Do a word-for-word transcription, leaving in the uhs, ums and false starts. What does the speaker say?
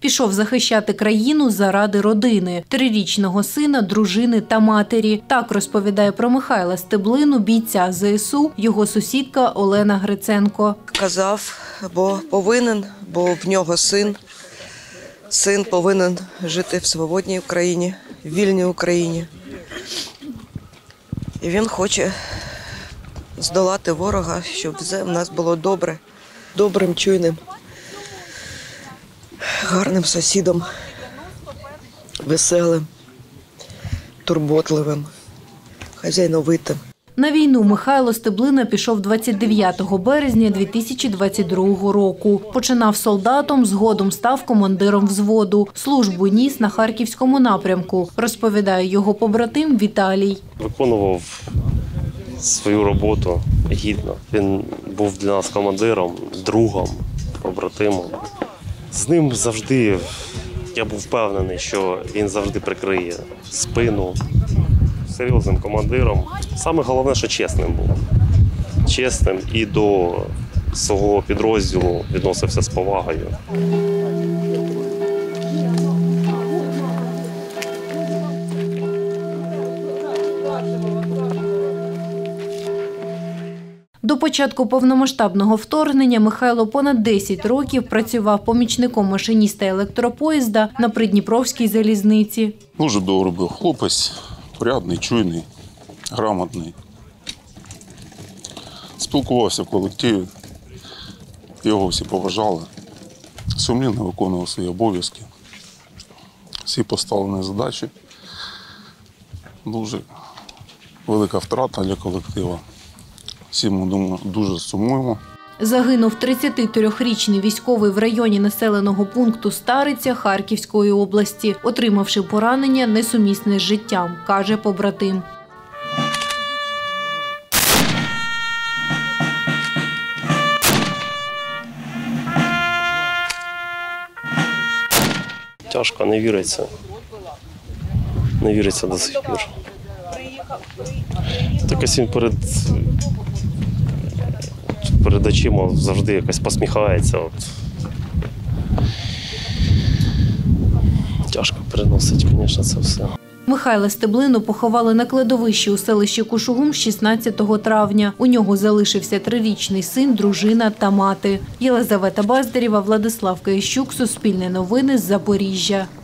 Пішов захищати країну заради родини, трирічного сина, дружини та матері. Так розповідає про Михайла Стеблину, бійця зе ес у, його сусідка Олена Гриценко. Казав, бо повинен, бо в нього син. Син повинен жити в свободній Україні, в вільній Україні. І він хоче здолати ворога, щоб все в нас було добре, добрим, чуйним, гарним сусідом, веселим, турботливим, хазяйновитим. На війну Михайло Стеблина пішов двадцять дев'ятого березня дві тисячі двадцять другого року. Починав солдатом, згодом став командиром взводу. Службу ніс на Харківському напрямку, розповідає його побратим Віталій. Виконував свою роботу гідно. Він був для нас командиром, другом, побратимом. З ним завжди, я був впевнений, що він завжди прикриє спину. Серйозним командиром. Саме головне, що чесним був. Чесним і до свого підрозділу відносився з повагою. До початку повномасштабного вторгнення Михайло понад десять років працював помічником машиніста електропоїзда на Придніпровській залізниці. Дуже добрий був хлопець, порядний, чуйний, грамотний. Спілкувався в колективі, його всі поважали, сумлінно виконував свої обов'язки, всі поставлені задачі. Дуже велика втрата для колективу. Всі ми, думаю, дуже сумуємо. Загинув тридцятитрирічний військовий в районі населеного пункту Стариця Харківської області, отримавши поранення несумісне з життям, каже побратим. Тяжко, не віриться. Не віриться до сих пір. Так ось він перед, перед очима завжди якось посміхається. От. Тяжко переносить, звісно, це все. Михайла Стеблину поховали на кладовищі у селищі Кушугум шістнадцятого травня. У нього залишився трирічний син, дружина та мати. Єлизавета Баздарєва, Владислав Киящук, Суспільне новини з Запоріжжя.